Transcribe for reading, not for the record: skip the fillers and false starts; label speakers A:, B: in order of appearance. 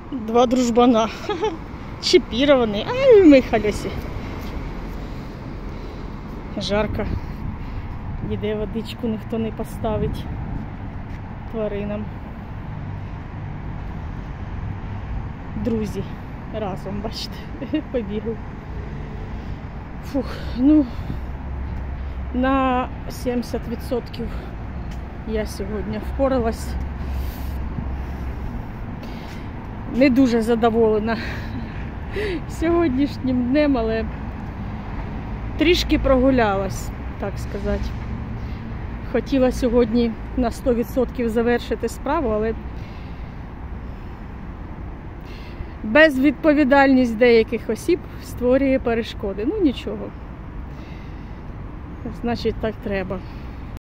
A: Два дружбана. Чіпірований. Ай, ми халюсі. Жарко. Ніде водичку ніхто не поставить тваринам. Друзі разом, бачите, побігли. Фух, ну, на 70% я сьогодні впоралась. Не дуже задоволена сьогоднішнім днем, але трішки прогулялась, так сказати. Хотіла сьогодні на 100% завершити справу, але безвідповідальність деяких осіб створює перешкоди. Ну нічого. Значить, так треба.